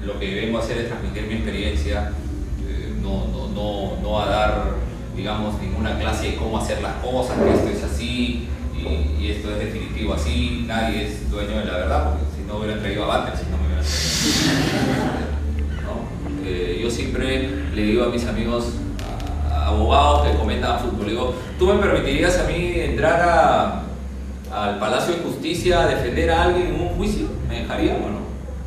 lo que vengo a hacer es transmitir mi experiencia, no a dar, digamos, ninguna clase de cómo hacer las cosas, que esto es así y esto es definitivo así. Nadie es dueño de la verdad, porque si no hubieran traído a Bater, si no me hubieran traído, ¿no? Yo siempre le digo a mis amigos, a abogados que comentan fútbol, digo, ¿tú me permitirías a mí entrar al Palacio de Justicia a defender a alguien en un juicio? ¿Me dejarían o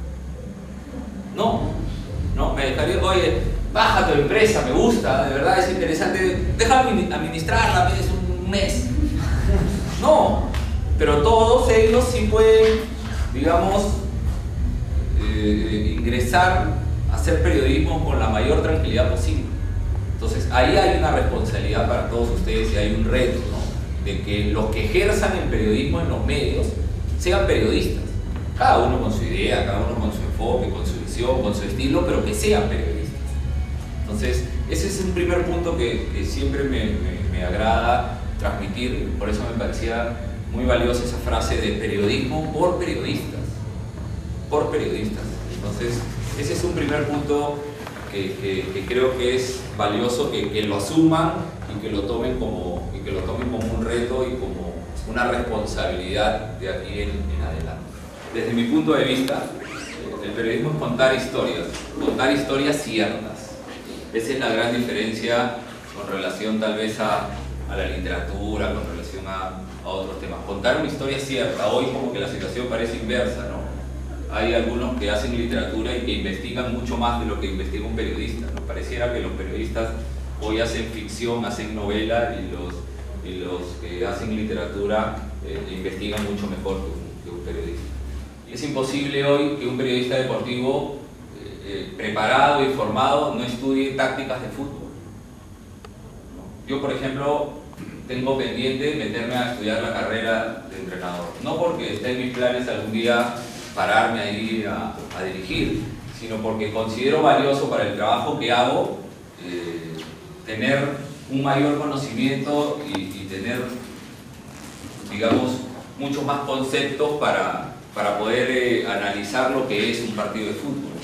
no? No, me dejaría, oye, baja tu empresa, me gusta, de verdad es interesante, déjame administrarla, es un mes. No, pero todos ellos sí pueden, digamos, ingresar a hacer periodismo con la mayor tranquilidad posible. Entonces ahí hay una responsabilidad para todos ustedes y hay un reto, ¿no? De que los que ejerzan el periodismo en los medios sean periodistas, cada uno con su idea, cada uno con su enfoque, con su visión, con su estilo, pero que sean periodistas. Entonces ese es un primer punto que siempre me agrada transmitir, por eso me parecía muy valiosa esa frase de periodismo por periodistas, por periodistas. Entonces ese es un primer punto que creo que es valioso que lo asuman y que lo tomen como un reto y como una responsabilidad de aquí en adelante. Desde mi punto de vista, el periodismo es contar historias ciertas. Esa es la gran diferencia con relación tal vez a la literatura, con relación a otros temas. Contar una historia cierta. Hoy como que la situación parece inversa, ¿no? Hay algunos que hacen literatura y que investigan mucho más de lo que investiga un periodista, ¿no? Pareciera que los periodistas hoy hacen ficción, hacen novela y los que hacen literatura investigan mucho mejor que un periodista. Y es imposible hoy que un periodista deportivo preparado y formado no estudie tácticas de fútbol, ¿no? Yo, por ejemplo, tengo pendiente meterme a estudiar la carrera de entrenador, no porque esté en mis planes algún día pararme ahí a dirigir, sino porque considero valioso para el trabajo que hago tener un mayor conocimiento y tener, digamos, muchos más conceptos para poder analizar lo que es un partido de fútbol.